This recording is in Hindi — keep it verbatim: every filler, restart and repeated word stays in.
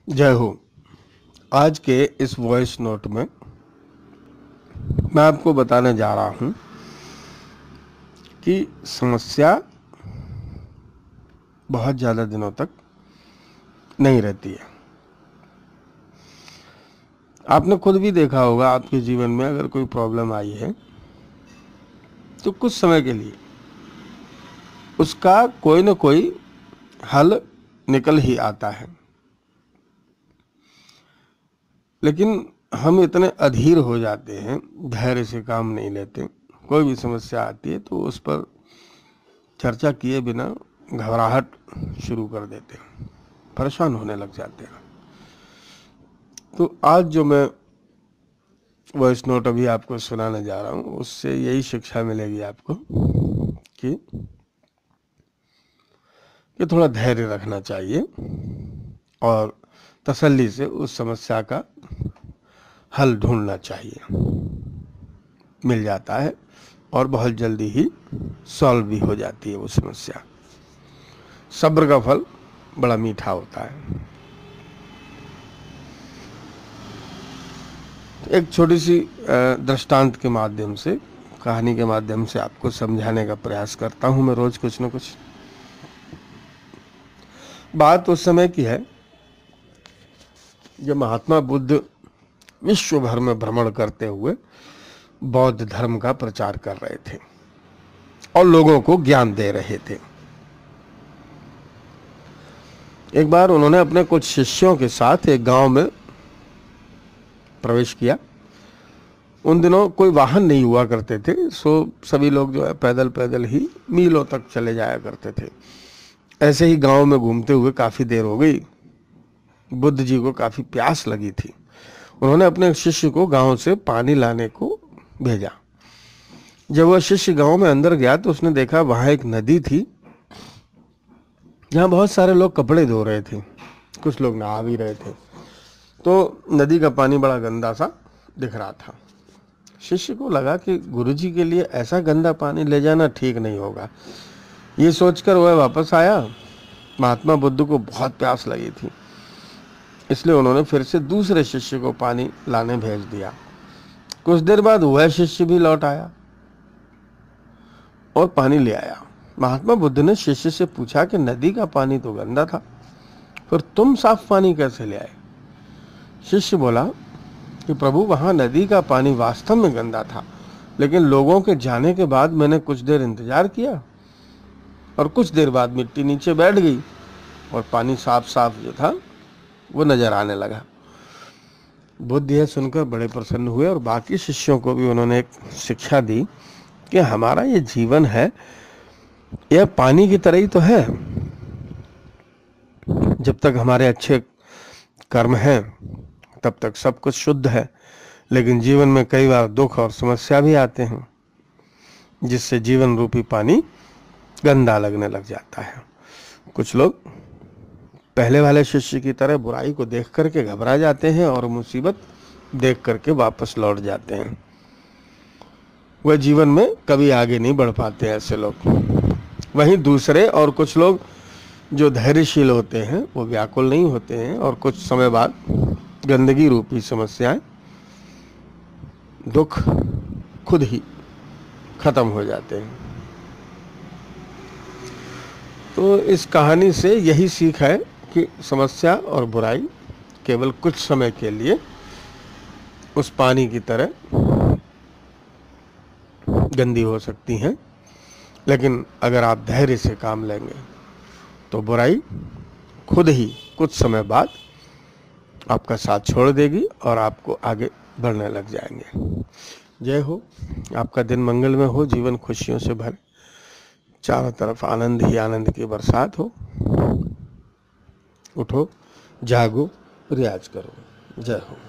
जय हो। आज के इस वॉइस नोट में मैं आपको बताने जा रहा हूं कि समस्या बहुत ज़्यादा दिनों तक नहीं रहती है। आपने खुद भी देखा होगा, आपके जीवन में अगर कोई प्रॉब्लम आई है तो कुछ समय के लिए उसका कोई न कोई हल निकल ही आता है, लेकिन हम इतने अधीर हो जाते हैं, धैर्य से काम नहीं लेते। कोई भी समस्या आती है तो उस पर चर्चा किए बिना घबराहट शुरू कर देते हैं, परेशान होने लग जाते हैं। तो आज जो मैं वॉइस नोट अभी आपको सुनाने जा रहा हूँ, उससे यही शिक्षा मिलेगी आपको कि कि थोड़ा धैर्य रखना चाहिए और तसल्ली से उस समस्या का हल ढूंढना चाहिए। मिल जाता है और बहुत जल्दी ही सॉल्व भी हो जाती है वो समस्या। सब्र का फल बड़ा मीठा होता है। एक छोटी सी दृष्टांत के माध्यम से, कहानी के माध्यम से आपको समझाने का प्रयास करता हूं मैं रोज कुछ न कुछ। बात उस समय की है जब महात्मा बुद्ध विश्व भर में भ्रमण करते हुए बौद्ध धर्म का प्रचार कर रहे थे और लोगों को ज्ञान दे रहे थे। एक बार उन्होंने अपने कुछ शिष्यों के साथ एक गांव में प्रवेश किया। उन दिनों कोई वाहन नहीं हुआ करते थे, सो सभी लोग जो है पैदल पैदल ही मीलों तक चले जाया करते थे। ऐसे ही गांव में घूमते हुए काफी देर हो गई। बुद्ध जी को काफी प्यास लगी थी। उन्होंने अपने शिष्य को गांव से पानी लाने को भेजा। जब वह शिष्य गांव में अंदर गया तो उसने देखा वहां एक नदी थी जहां बहुत सारे लोग कपड़े धो रहे थे, कुछ लोग नहा भी रहे थे। तो नदी का पानी बड़ा गंदा सा दिख रहा था। शिष्य को लगा कि गुरुजी के लिए ऐसा गंदा पानी ले जाना ठीक नहीं होगा। ये सोचकर वह वापस आया। महात्मा बुद्ध को बहुत प्यास लगी थी, इसलिए उन्होंने फिर से दूसरे शिष्य को पानी लाने भेज दिया। कुछ देर बाद वह शिष्य भी लौट आया और पानी ले आया। महात्मा बुद्ध ने शिष्य से पूछा कि नदी का पानी तो गंदा था, फिर तुम साफ पानी कैसे ले आए? शिष्य बोला कि प्रभु, वहां नदी का पानी वास्तव में गंदा था, लेकिन लोगों के जाने के बाद मैंने कुछ देर इंतजार किया और कुछ देर बाद मिट्टी नीचे बैठ गई और पानी साफ साफ जो था वो नजर आने लगा। बुद्ध यह सुनकर बड़े प्रसन्न हुए और बाकी शिष्यों को भी उन्होंने एक शिक्षा दी कि हमारा ये जीवन है, यह पानी की तरह ही तो है। जब तक हमारे अच्छे कर्म हैं तब तक सब कुछ शुद्ध है, लेकिन जीवन में कई बार दुख और समस्या भी आते हैं जिससे जीवन रूपी पानी गंदा लगने लग जाता है। कुछ लोग पहले वाले शिष्य की तरह बुराई को देख करके घबरा जाते हैं और मुसीबत देख करके वापस लौट जाते हैं। वह जीवन में कभी आगे नहीं बढ़ पाते ऐसे लोग। वहीं दूसरे और कुछ लोग जो धैर्यशील होते हैं वो व्याकुल नहीं होते हैं और कुछ समय बाद गंदगी रूपी समस्याएं, दुख खुद ही खत्म हो जाते हैं। तो इस कहानी से यही सीख है कि समस्या और बुराई केवल कुछ समय के लिए उस पानी की तरह गंदी हो सकती हैं, लेकिन अगर आप धैर्य से काम लेंगे तो बुराई खुद ही कुछ समय बाद आपका साथ छोड़ देगी और आपको आगे बढ़ने लग जाएंगे। जय हो। आपका दिन मंगलमय हो, जीवन खुशियों से भरे, चारों तरफ आनंद ही आनंद की बरसात हो। उठो, जागो, रियाज करो। जय हो।